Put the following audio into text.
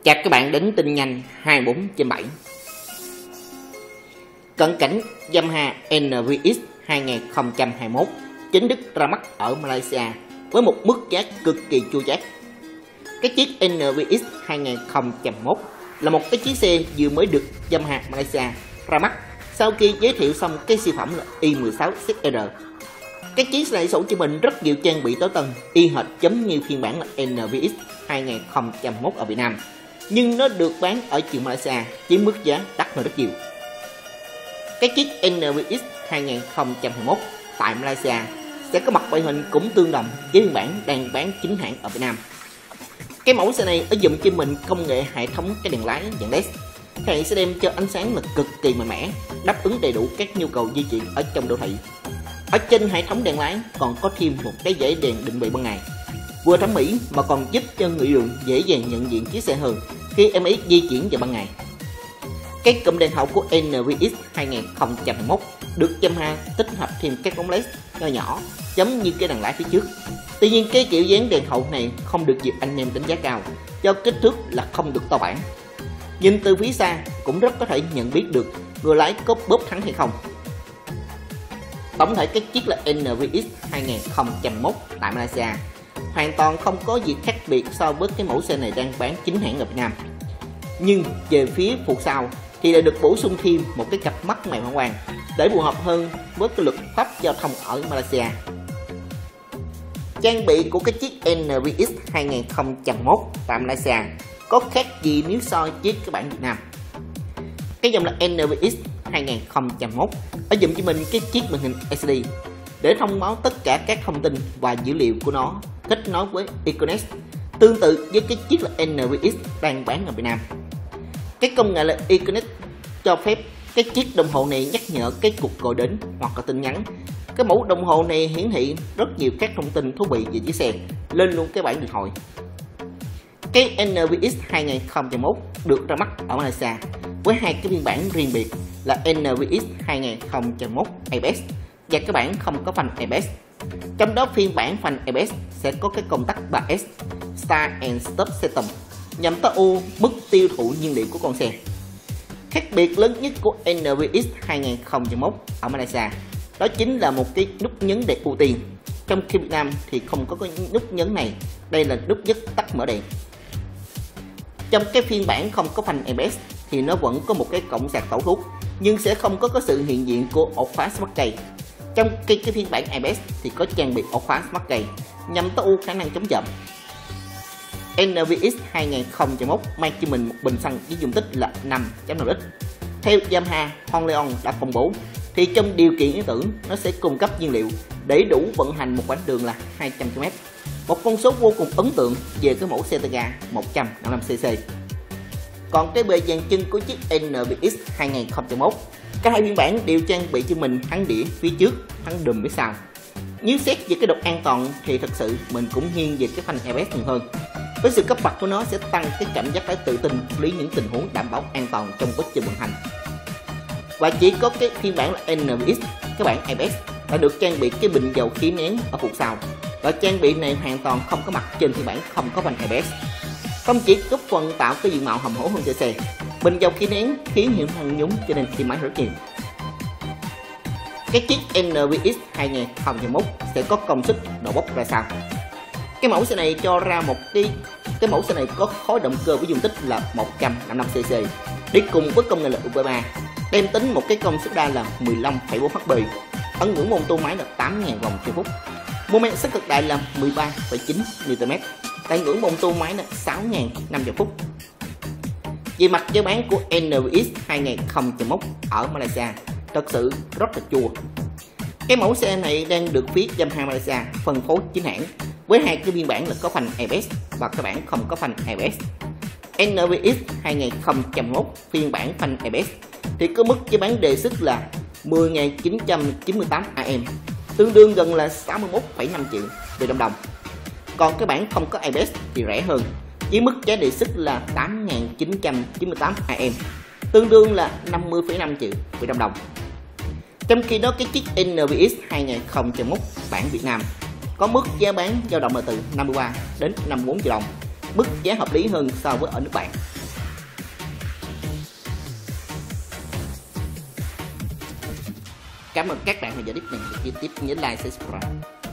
Chào các bạn đến tin nhanh 24/7. Cận cảnh Yamaha NVX 2021 chính thức ra mắt ở Malaysia với một mức giá cực kỳ chua chát. Cái chiếc NVX 2021 là một cái chiếc xe vừa mới được Yamaha Malaysia ra mắt sau khi giới thiệu xong cái siêu phẩm là i16 ZR. Cái chiếc này sở cho mình rất nhiều trang bị tối tân, y hệt giống như phiên bản là NVX 2021 ở Việt Nam, nhưng nó được bán ở trường Malaysia với mức giá đắt hơn rất nhiều. Cái chiếc NVX 2021 tại Malaysia sẽ có mặt ngoại hình cũng tương đồng với phiên bản đang bán chính hãng ở Việt Nam. Cái mẫu xe này ở dùng cho mình công nghệ hệ thống cái đèn lái dạng LED, này sẽ đem cho ánh sáng là cực kỳ mạnh mẽ, đáp ứng đầy đủ các nhu cầu di chuyển ở trong đô thị. Ở trên hệ thống đèn lái còn có thêm một cái dãy đèn định vị ban ngày, vừa thẩm mỹ mà còn giúp cho người dùng dễ dàng nhận diện chiếc xe hơn khi em ấy di chuyển vào ban ngày. Cái cụm đèn hậu của NVX 2021 được Yamaha tích hợp thêm các bóng LED nho nhỏ giống như cái đèn lái phía trước. Tuy nhiên cái kiểu dáng đèn hậu này không được nhiều anh em đánh giá cao do kích thước là không được to bản. Nhìn từ phía xa cũng rất có thể nhận biết được người lái có bóp thắng hay không. Tổng thể cái chiếc là NVX 2021 tại Malaysia hoàn toàn không có gì khác biệt so với cái mẫu xe này đang bán chính hãng ở Việt Nam. Nhưng về phía phụ sau thì lại được bổ sung thêm một cái cặp mắt mèo hoang quang để phù hợp hơn với cái luật pháp giao thông ở Malaysia. Trang bị của cái chiếc NVX 2021 tại Malaysia có khác gì nếu so với cái bản Việt Nam. Cái dòng là NVX 2021 ở dùm cho mình cái chiếc màn hình LCD để thông báo tất cả các thông tin và dữ liệu của nó kết nối với Econet, tương tự với cái chiếc là NVX đang bán ở Việt Nam. Cái công nghệ là Econet cho phép cái chiếc đồng hồ này nhắc nhở cái cuộc gọi đến hoặc là tin nhắn. Cái mẫu đồng hồ này hiển thị rất nhiều các thông tin thú vị về chiếc xe lên luôn cái bảng điện thoại. Cái NVX 2021 được ra mắt ở Malaysia với hai cái phiên bản riêng biệt là NVX 2021 ABS và cái bản không có phanh ABS. Trong đó phiên bản phanh ABS sẽ có cái công tắc 3S Start and Stop System nhằm tối ưu mức tiêu thụ nhiên liệu của con xe. Khác biệt lớn nhất của NVX 2021 ở Malaysia đó chính là một cái nút nhấn đèn ưu tiên, trong khi Việt Nam thì không có cái nút nhấn này, đây là nút nhấn tắt mở đèn. Trong cái phiên bản không có phanh ABS thì nó vẫn có một cái cổng sạc tẩu thuốc nhưng sẽ không có sự hiện diện của ổ khóa Smart Key. Trong cái phiên bản ABS thì có trang bị ổ khóa Smart Key nhằm tối ưu khả năng chống chậm. NVX 2021 mang cho mình một bình xăng với dung tích là 5.5 lít. Theo Yamaha Honleon đã công bố thì trong điều kiện lý tưởng nó sẽ cung cấp nhiên liệu để đủ vận hành một quãng đường là 200 km. Một con số vô cùng ấn tượng về cái mẫu xe tay ga 155cc. Còn cái bề dàn chân của chiếc NVX 2021, cả hai phiên bản đều trang bị cho mình thắng đĩa phía trước, thắng đùm phía sau. Nếu xét về cái độ an toàn thì thật sự mình cũng nghiêng về cái phanh ABS nhiều hơn. Với sự cấp bậc của nó sẽ tăng cái cảm giác phải tự tin xử lý những tình huống đảm bảo an toàn trong quá trình vận hành. Và chỉ có cái phiên bản là NVX, cái bản ABS đã được trang bị cái bình dầu khí nén ở phụ sau. Và trang bị này hoàn toàn không có mặt trên phiên bản không có phanh ABS. Không chỉ góp phần tạo cái diện mạo hầm hố hơn cho xe, bình dầu khí nén khiến hiệu năng nhúng cho nên khi máy rất nhiều. Cái chiếc NVX 2021 sẽ có công suất độ bốc ra sao? Cái mẫu xe này cho ra một cái mẫu xe này có khối động cơ với dung tích là 155cc đi cùng với công nghệ là UV3, đem tính một cái công suất đa là 15,4 HP, ở ngưỡng mô tô máy là 8.000 vòng trên phút, mô men sức cực đại là 13,9 Nm, tại ngưỡng mô tô máy là 6.500 phút. Về mặt giá bán của NVX 2021 ở Malaysia thật sự rất là chua. Cái mẫu xe này đang được phía Yamaha Malaysia phân phối chính hãng với hai cái phiên bản là có phanh ABS và cái bản không có phanh ABS. NVX 2021 phiên bản phanh ABS thì có mức giá bán đề xuất là 10.998 AM, tương đương gần là 61,5 triệu Việt Nam đồng. Còn cái bản không có ABS thì rẻ hơn, với mức giá đề xuất là 8.998 AM, tương đương là 50,5 triệu Việt Nam đồng. Trong khi đó cái chiếc NVX 2021 bản Việt Nam có mức giá bán dao động là từ 53 đến 54 triệu đồng, mức giá hợp lý hơn so với ở nước bạn. Cảm ơn các bạn đã theo dõi clip này. Tiếp nhớ like, subscribe.